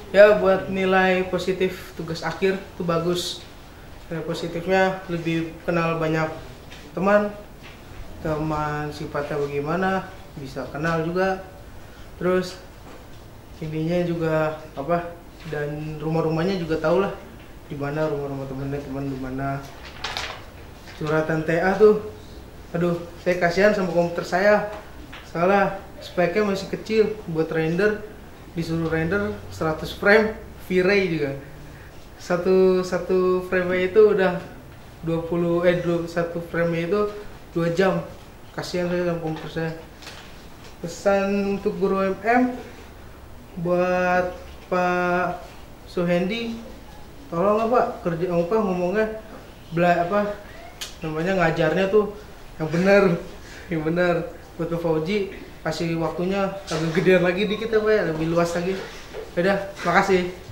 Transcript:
Ya buat nilai positif tugas akhir itu bagus. Nilai positifnya lebih kenal banyak teman, teman sifatnya bagaimana, bisa kenal juga. Terus intinya juga apa, dan rumah-rumahnya juga tahu lah di mana rumah-rumah temennya, teman di mana. Curhatan TA tuh, aduh saya kasihan sama komputer saya, soalnya speknya masih kecil. Buat render, disuruh render 100 frame V-Ray juga, satu frame itu udah 1 frame itu 2 jam. Kasihan saya sama komputer saya. Pesan untuk guru MM buat Pak Suhendi, tolonglah Pak, kerja apa ngomongnya namanya ngajarnya tuh yang benar, yang benar. Buat Pak Fauji kasih waktunya agak gedean lagi dikit ya Pak ya, lebih luas lagi. Udah, makasih.